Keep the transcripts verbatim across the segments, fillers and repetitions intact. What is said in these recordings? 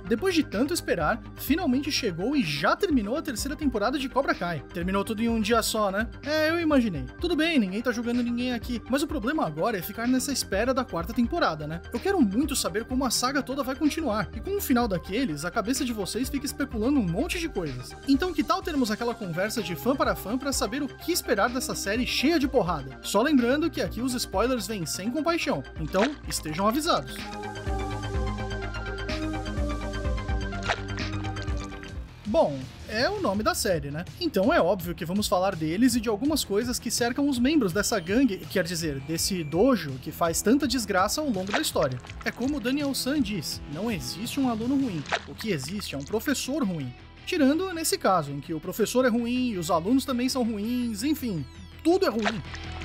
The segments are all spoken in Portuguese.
Depois de tanto esperar, finalmente chegou e já terminou a terceira temporada de Cobra Kai. Terminou tudo em um dia só, né? É, eu imaginei. Tudo bem, ninguém tá julgando ninguém aqui, mas o problema agora é ficar nessa espera da quarta temporada, né? Eu quero muito saber como a saga toda vai continuar, e com o final daqueles, a cabeça de vocês fica especulando um monte de coisas. Então que tal termos aquela conversa de fã para fã para saber o que esperar dessa série cheia de porrada? Só lembrando que aqui os spoilers vêm sem compaixão, então estejam avisados. Bom, é o nome da série, né? Então é óbvio que vamos falar deles e de algumas coisas que cercam os membros dessa gangue, quer dizer, desse dojo que faz tanta desgraça ao longo da história. É como o Daniel San diz, não existe um aluno ruim, o que existe é um professor ruim. Tirando nesse caso, em que o professor é ruim e os alunos também são ruins, enfim, tudo é ruim.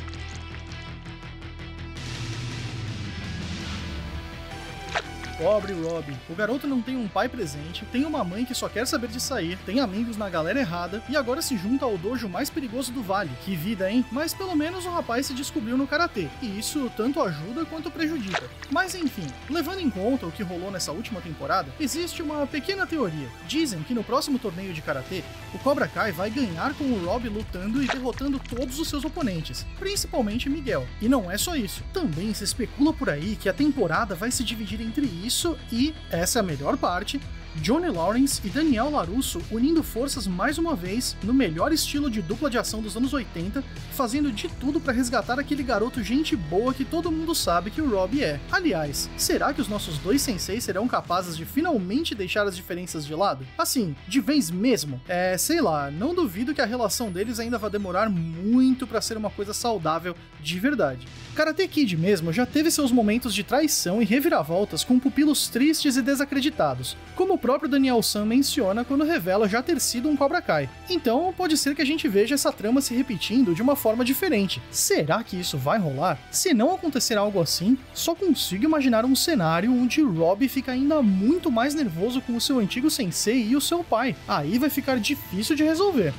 Pobre Robbie. O garoto não tem um pai presente, tem uma mãe que só quer saber de sair, tem amigos na galera errada e agora se junta ao dojo mais perigoso do vale. Que vida, hein? Mas pelo menos o rapaz se descobriu no karatê, e isso tanto ajuda quanto prejudica. Mas enfim, levando em conta o que rolou nessa última temporada, existe uma pequena teoria. Dizem que no próximo torneio de karatê, o Cobra Kai vai ganhar com o Robbie lutando e derrotando todos os seus oponentes, principalmente Miguel. E não é só isso. Também se especula por aí que a temporada vai se dividir entre isso Isso e, essa é a melhor parte, Johnny Lawrence e Daniel LaRusso unindo forças mais uma vez no melhor estilo de dupla de ação dos anos oitenta, fazendo de tudo para resgatar aquele garoto gente boa que todo mundo sabe que o Robbie é. Aliás, será que os nossos dois senseis serão capazes de finalmente deixar as diferenças de lado? Assim, de vez mesmo? É, sei lá, não duvido que a relação deles ainda vai demorar muito para ser uma coisa saudável de verdade. Karate Kid mesmo já teve seus momentos de traição e reviravoltas com pupilos tristes e desacreditados, como o próprio Daniel San menciona quando revela já ter sido um Cobra Kai. Então pode ser que a gente veja essa trama se repetindo de uma forma diferente. Será que isso vai rolar? Se não acontecer algo assim, só consigo imaginar um cenário onde Robbie fica ainda muito mais nervoso com o seu antigo sensei e o seu pai. Aí vai ficar difícil de resolver.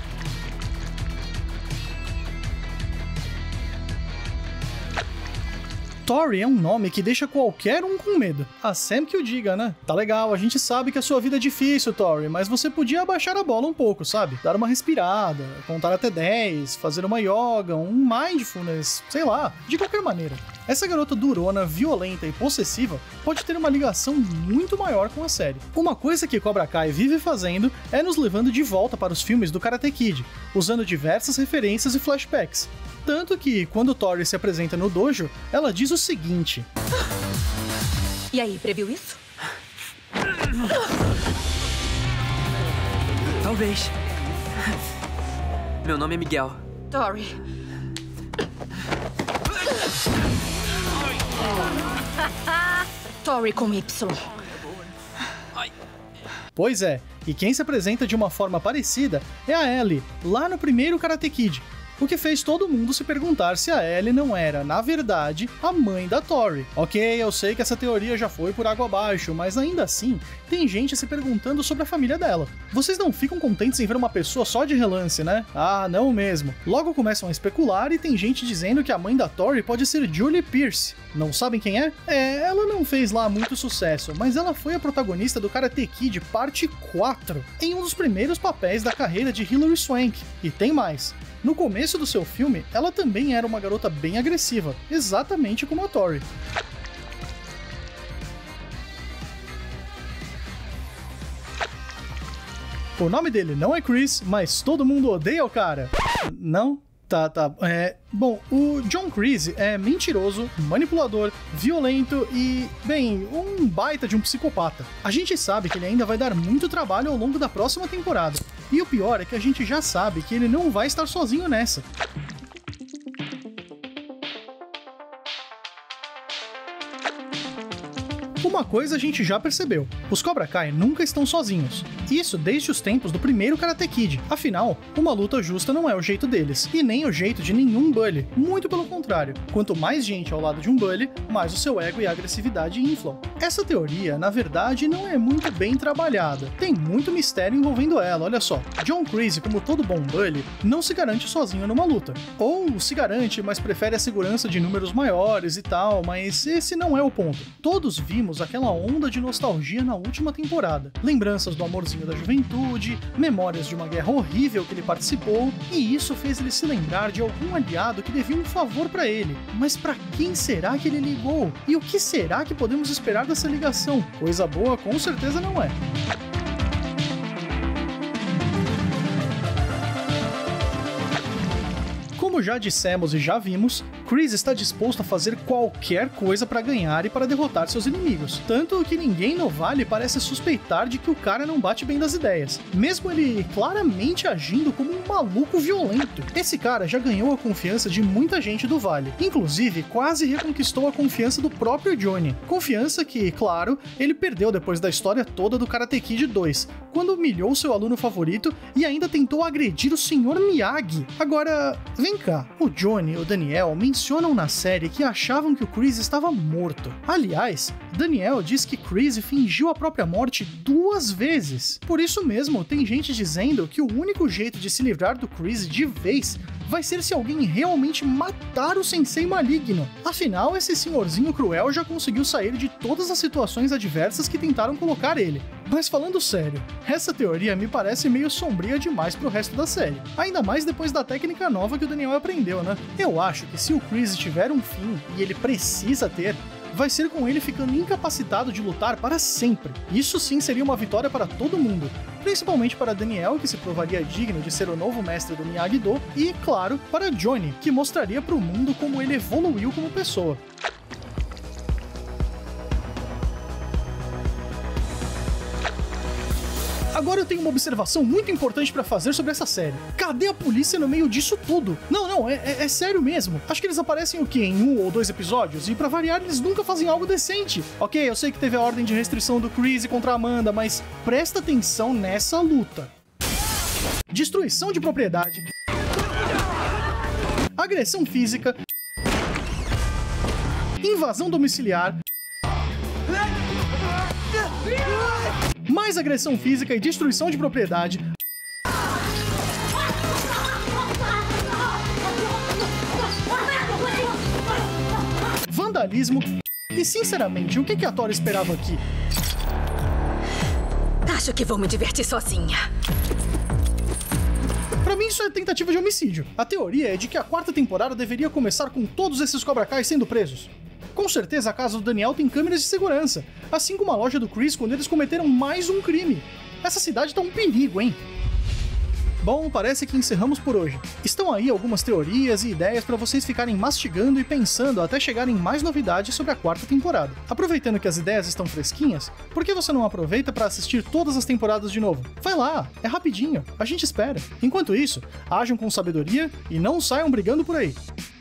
Tori é um nome que deixa qualquer um com medo. A Sam que o diga, né? Tá legal, a gente sabe que a sua vida é difícil, Tori, mas você podia abaixar a bola um pouco, sabe? Dar uma respirada, contar até dez, fazer uma yoga, um mindfulness, sei lá, de qualquer maneira. Essa garota durona, violenta e possessiva pode ter uma ligação muito maior com a série. Uma coisa que Cobra Kai vive fazendo é nos levando de volta para os filmes do Karate Kid, usando diversas referências e flashbacks. Tanto que, quando Tori se apresenta no dojo, ela diz o seguinte: E aí, previu isso? Talvez. Meu nome é Miguel. Tori. Tori com Y. Pois é, e quem se apresenta de uma forma parecida é a Ellie, lá no primeiro Karate Kid. O que fez todo mundo se perguntar se a Ellie não era, na verdade, a mãe da Tori. Ok, eu sei que essa teoria já foi por água abaixo, mas ainda assim, tem gente se perguntando sobre a família dela. Vocês não ficam contentes em ver uma pessoa só de relance, né? Ah, não mesmo. Logo começam a especular e tem gente dizendo que a mãe da Tori pode ser Julie Pierce. Não sabem quem é? É, ela não fez lá muito sucesso, mas ela foi a protagonista do Karate Kid Parte quatro, em um dos primeiros papéis da carreira de Hilary Swank. E tem mais. No começo do seu filme, ela também era uma garota bem agressiva, exatamente como a Tori. O nome dele não é Chris, mas todo mundo odeia o cara. Não? Tá, tá. É, bom, o John Kreese é mentiroso, manipulador, violento e, bem, um baita de um psicopata. A gente sabe que ele ainda vai dar muito trabalho ao longo da próxima temporada. E o pior é que a gente já sabe que ele não vai estar sozinho nessa. Uma coisa a gente já percebeu, os Cobra Kai nunca estão sozinhos. Isso desde os tempos do primeiro Karate Kid. Afinal, uma luta justa não é o jeito deles, e nem o jeito de nenhum bully. Muito pelo contrário, quanto mais gente ao lado de um bully, mais o seu ego e agressividade inflam. Essa teoria, na verdade, não é muito bem trabalhada. Tem muito mistério envolvendo ela, olha só. John Kreese, como todo bom bully, não se garante sozinho numa luta. Ou se garante, mas prefere a segurança de números maiores e tal, mas esse não é o ponto. Todos vimos sentimos aquela onda de nostalgia na última temporada. Lembranças do amorzinho da juventude, memórias de uma guerra horrível que ele participou, e isso fez ele se lembrar de algum aliado que devia um favor pra ele. Mas pra quem será que ele ligou? E o que será que podemos esperar dessa ligação? Coisa boa com certeza não é. Como já dissemos e já vimos, Chris está disposto a fazer qualquer coisa para ganhar e para derrotar seus inimigos. Tanto que ninguém no Vale parece suspeitar de que o cara não bate bem das ideias, mesmo ele claramente agindo como um maluco violento. Esse cara já ganhou a confiança de muita gente do Vale, inclusive quase reconquistou a confiança do próprio Johnny. Confiança que, claro, ele perdeu depois da história toda do Karate Kid dois, quando humilhou seu aluno favorito e ainda tentou agredir o senhor Miyagi. Agora, vem cá, o Johnny e o Daniel mencionam na série que achavam que o Chris estava morto. Aliás, Daniel diz que Chris fingiu a própria morte duas vezes. Por isso mesmo, tem gente dizendo que o único jeito de se livrar do Chris de vez vai ser se alguém realmente matar o Sensei Maligno. Afinal, esse senhorzinho cruel já conseguiu sair de todas as situações adversas que tentaram colocar ele. Mas falando sério, essa teoria me parece meio sombria demais pro resto da série. Ainda mais depois da técnica nova que o Daniel aprendeu, né? Eu acho que se o Chris tiver um fim, e ele precisa ter, vai ser com ele ficando incapacitado de lutar para sempre. Isso sim seria uma vitória para todo mundo, principalmente para Daniel, que se provaria digno de ser o novo mestre do Miyagi-Do, e, claro, para Johnny, que mostraria para o mundo como ele evoluiu como pessoa. Agora eu tenho uma observação muito importante pra fazer sobre essa série. Cadê a polícia no meio disso tudo? Não, não, é, é, é sério mesmo. Acho que eles aparecem o quê? Em um ou dois episódios? E pra variar, eles nunca fazem algo decente. Ok, eu sei que teve a ordem de restrição do Chris contra a Amanda, mas presta atenção nessa luta. Destruição de propriedade. Agressão física. Invasão domiciliar. Mais agressão física e destruição de propriedade. Vandalismo. E sinceramente, o que a Tora esperava aqui? Acho que vou me divertir sozinha. Pra mim isso é tentativa de homicídio. A teoria é de que a quarta temporada deveria começar com todos esses Cobra Kai sendo presos. Com certeza a casa do Daniel tem câmeras de segurança, assim como a loja do Chris quando eles cometeram mais um crime. Essa cidade tá um perigo, hein? Bom, parece que encerramos por hoje. Estão aí algumas teorias e ideias para vocês ficarem mastigando e pensando até chegarem mais novidades sobre a quarta temporada. Aproveitando que as ideias estão fresquinhas, por que você não aproveita para assistir todas as temporadas de novo? Vai lá, é rapidinho, a gente espera. Enquanto isso, ajam com sabedoria e não saiam brigando por aí.